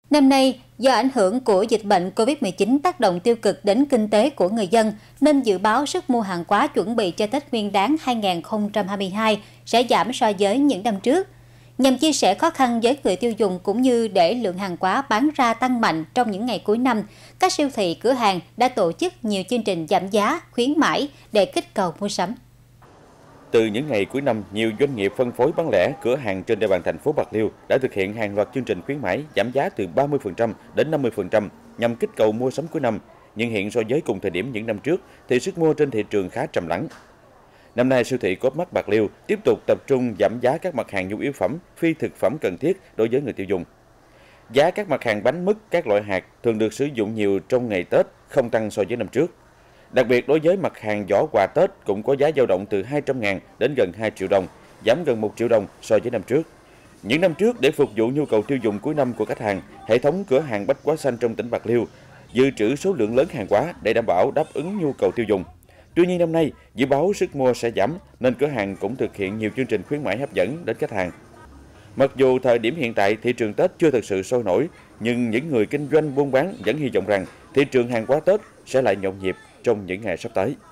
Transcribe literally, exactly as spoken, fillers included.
Năm nay, do ảnh hưởng của dịch bệnh Covid mười chín tác động tiêu cực đến kinh tế của người dân, nên dự báo sức mua hàng hóa chuẩn bị cho Tết Nguyên đán hai nghìn không trăm hai mươi hai sẽ giảm so với những năm trước. Nhằm chia sẻ khó khăn với người tiêu dùng cũng như để lượng hàng hóa bán ra tăng mạnh trong những ngày cuối năm, các siêu thị cửa hàng đã tổ chức nhiều chương trình giảm giá, khuyến mãi để kích cầu mua sắm. Từ những ngày cuối năm, nhiều doanh nghiệp phân phối bán lẻ, cửa hàng trên địa bàn thành phố Bạc Liêu đã thực hiện hàng loạt chương trình khuyến mãi giảm giá từ ba mươi phần trăm đến năm mươi phần trăm nhằm kích cầu mua sắm cuối năm. Nhưng hiện so với cùng thời điểm những năm trước thì sức mua trên thị trường khá trầm lắng. Năm nay, siêu thị Co.opmart Bạc Liêu tiếp tục tập trung giảm giá các mặt hàng nhu yếu phẩm, phi thực phẩm cần thiết đối với người tiêu dùng. Giá các mặt hàng bánh mứt, các loại hạt thường được sử dụng nhiều trong ngày Tết không tăng so với năm trước. Đặc biệt đối với mặt hàng giỏ quà Tết cũng có giá dao động từ hai trăm ngàn đến gần hai triệu đồng, giảm gần một triệu đồng so với năm trước. Những năm trước, để phục vụ nhu cầu tiêu dùng cuối năm của khách hàng, hệ thống cửa hàng Bách Hóa Xanh trong tỉnh Bạc Liêu dự trữ số lượng lớn hàng hóa để đảm bảo đáp ứng nhu cầu tiêu dùng. Tuy nhiên năm nay, dự báo sức mua sẽ giảm nên cửa hàng cũng thực hiện nhiều chương trình khuyến mãi hấp dẫn đến khách hàng. Mặc dù thời điểm hiện tại thị trường Tết chưa thực sự sôi nổi, nhưng những người kinh doanh buôn bán vẫn hy vọng rằng thị trường hàng hóa Tết sẽ lại nhộn nhịp trong những ngày sắp tới.